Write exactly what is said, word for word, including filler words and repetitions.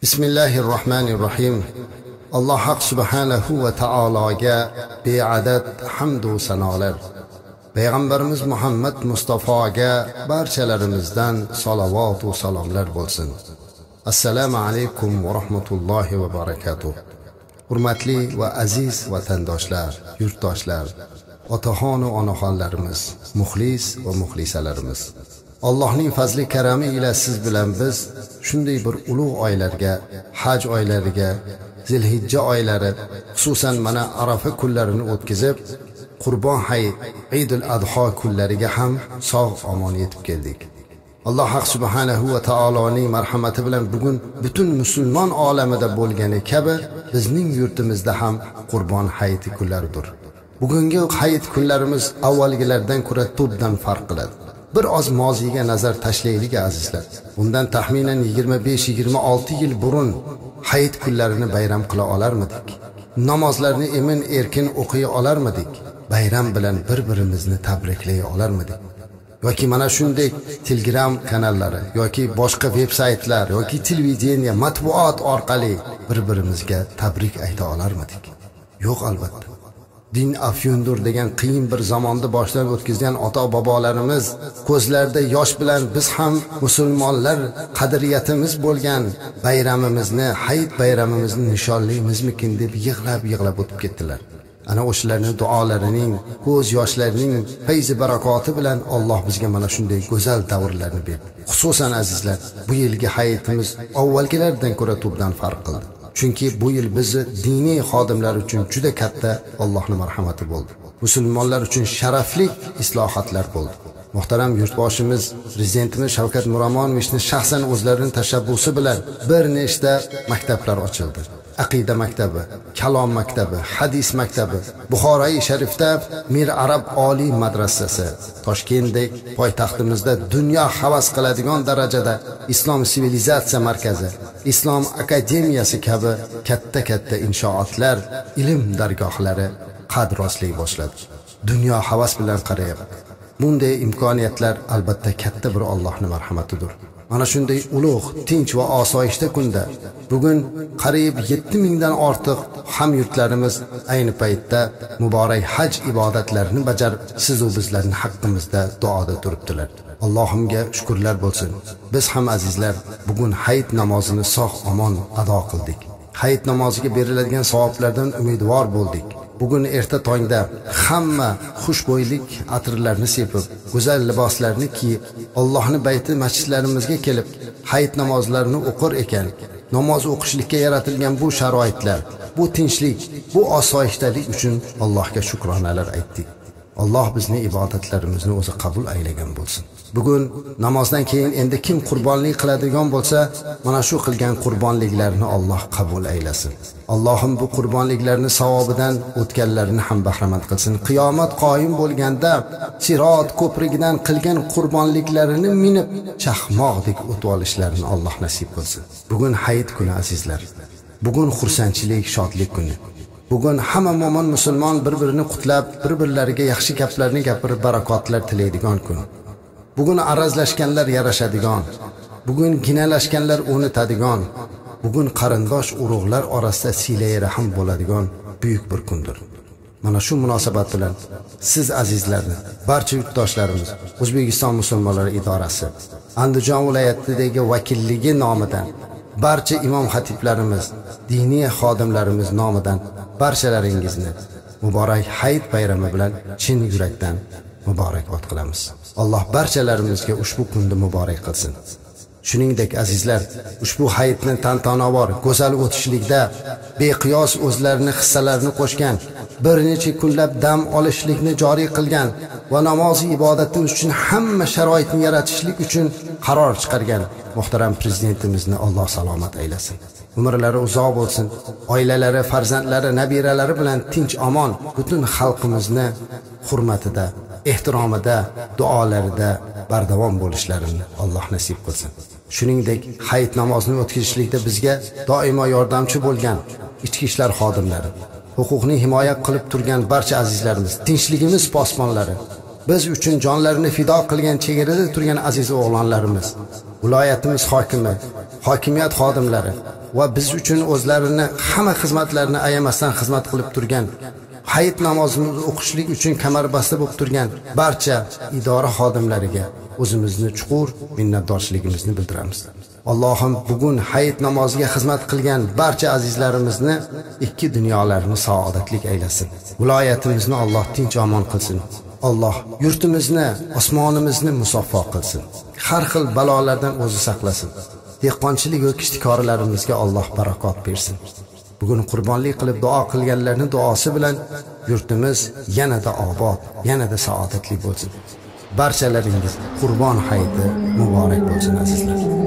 Bismillahirrahmanirrahim. Alloh haq subhanahu va taologa beadad hamd va sanolar. Payg'ambarimiz Muhammad Mustafoga barchalarimizdan salovat va salomlar bo'lsin. Assalomu alaykum va rahmatullohi va barakatuh. Hurmatli va aziz vatandoshlar, yurtdoshlar, otaxon va onaxonlarimiz, muxlis va muxlisalarimiz. Allohning fazli karami ila siz bilan biz shunday bir ulug' oylarga, haj oylariga, Zilhijja oylari, xususan mana Arafa kunlarini o'tkazib, Qurbon hayit, Eidul Adho kunlariga ham sog' omon yetib keldik. Alloh haq subhanahu va taoloning marhamati bilan bugun butun musulmon olamida bo'lgani kabi bizning yurtimizda ham Qurbon hayiti kunlaridir. Bugungi hayit kunlarimiz avvalgilardan ko'ra tubdan farq qiladi. Bir oz moziga nazar tashlaylik azizlar. Bundan taxminan yigirma besh yigirma olti yil burun hayit kunlarini bayram qila olarmidik? Namozlarni emin erkin o'qiy olarmidik? Bayram bilan bir-birimizni tabriklay olarmidik? Yoki mana shunday Telegram kanallari yoki boshqa veb-saytlar yoki televideniya, matbuot orqali bir-birimizga tabrik ayta olarmidik? Yo'q, albatta. Din afyundur degan qiyin bir zamonda boshdan o'tkazgan ota-bobolarimiz ko'zlarida yosh bilan biz ham musulmonlar qadriyatimiz bo'lgan bayramimizni, hayit bayramimizni nishonlaymizmikin deb yig'lab-yig'lab o'tib ketdilar. Ana o'shalarning duolarining, ko'z yoshlarining fayzi barakoti bilan Alloh bizga mana shunday go'zal davrlarni berdi. Xususan azizlar, bu yilgi hayitimiz avvalgilardan ko'ra tubdan farq qildi. Chunki bu yil bizni diniy xodimlar uchun juda katta Allohning marhamati bo'ldi. Musulmonlar uchun sharafli islohotlar bo'ldi. Muhtaram yurtboshimiz, prezidentimiz Shavkat Miromonovichning shaxsan o'zlarining tashabbusi bilan bir nechta maktablar ochildi. Aqida maktabi, kalom maktabi, hadis maktabi, Buxoroy sharifda Mir Arab oliy madrasasi, Toshkentdek poytaxtimizda dunyo havas qiladigan darajada Islom sivilizatsiya markazi, Islom akademiyasi kabi katta-katta inshootlar, ilm dargohlari qad rostlay boshladi. Dunyo havas bilan qarayapti. Bunday imkoniyatlar albatta katta bir Allohning marhamatidir. Mana shunday ulug', tinch va osoyishta kunda bugun qariyb yetti mingdan ortiq hamyurtlarimiz ayni paytda muborak haj ibodatlarini bajarib, siz va bizlarning haqqimizda duoda turibdilar. Allohimga shukrlar bo'lsin. Biz ham azizlar bugun hayit namozini sog' omon ado qildik. Hayit namoziga beriladigan savoblardan umidvor bo'ldik. Bugun erta tongda hamma xushbo'ylik atirlarni sepib, go'zal liboslarni kiyib, Allohning bayti masjidlarimizga kelib, hayit namozlarini o'qir ekan, namoz o'qishlikka yaratilgan bu sharoitlar, bu tinchlik, bu osoyishtalik uchun Allohga shukronalar aytdik. Alloh bizning ibodatlarimizni o'zi qabul aylagan bo'lsin. Bugun namozdan keyin endi kim qurbonlik qiladigan bo'lsa, mana shu qilgan qurbonliklarini Alloh qabul aylasin. Allohim bu qurbonliklarni savobidan o'tganlarini ham bahramand qilsin. Qiyomat qoyim bo'lganda Sirot ko'prigidan qilgan qurbonliklarini minib chaqmoqdek o'tib olishlarini Alloh nasib qilsin. Bugun hayit kuni azizlar. Bugun xursandchilik, shodlik kuni. Bugun hamma mo'min musulmon bir-birini qutlab, bir-birlariga yaxshi gaplarni gapirib barakotlar tilaydigan kun. Bugun arazlashganlar yarashadigan, bugun ginalashganlar unutadigan, bugun qarindosh urug'lar orasida silay rahim bo'ladigan buyuk bir kundir. Mana shu munosabat bilan siz azizlarni, barcha yurtdoshlarimiz, O'zbekiston musulmonlari idorasi, Andijon viloyatidagi vakilligi nomidan, barcha imom xatiblarimiz, diniy xodimlarimiz nomidan barchalaringizni muborak hayit bayrami bilan chin yurakdan muborakbod qilamiz. Alloh barchalarimizga ushbu kunni muborak qilsin. Shuningdek azizlar, ushbu hayitni tantanavor, go'zal o'tishlikda beqiyos o'zlarining hissalarini qo'shgan, bir necha kunlab dam olishlikni joriy qilgan va namoz ibodati uchun hamma sharoitni yaratishlik uchun qaror chiqargan muhtaram prezidentimizni Alloh salomat aylasin. Umrlari uzoq bo'lsin. Oilalari, farzandlari, nabiralari bilan tinch omon butun xalqimizni hurmatida, ehtiromida, duolarida bardavom bo'lishlarini Alloh nasib qilsin. Shuningdek, hayit namozini o'tkazishlikda bizga doimo yordamchi bo'lgan ichki ishlar xodimlari, huquqni himoya qilib turgan barcha azizlarimiz, tinchligimiz posbonlari, biz uchun jonlarini fido qilgan chegarada turgan aziz o'g'lonlarimiz, viloyatimiz hokimi, hokimiyat xodimlari, va biz uchun o'zlarini hamma xizmatlarini ayamasdan xizmat qilib turgan, hayit namozimizni o'qishlik uchun kamarbasta bo'lib turgan barcha idora xodimlariga o'zimizni chuqur minnatdorchiligimizni bildiramiz. Allohim bugun hayit namoziga xizmat qilgan barcha azizlarimizni ikki dunyolarni saodatlik aylasin. Viloyatimizni Alloh tinch omon qilsin. Alloh yurtimizni, osmonimizni musaffo qilsin. Har xil balolardan o'zi saqlasin. Dehqonchilik va kishtikorlarimizga Alloh barakot bersin. Bugun qurbonlik qilib duo qilganlarning duosi bilan yurtimiz yanada obod, yanada saodatli bo'lsin. Barchalaringiz Qurbon hayiti muborak bo'lsin azizlar.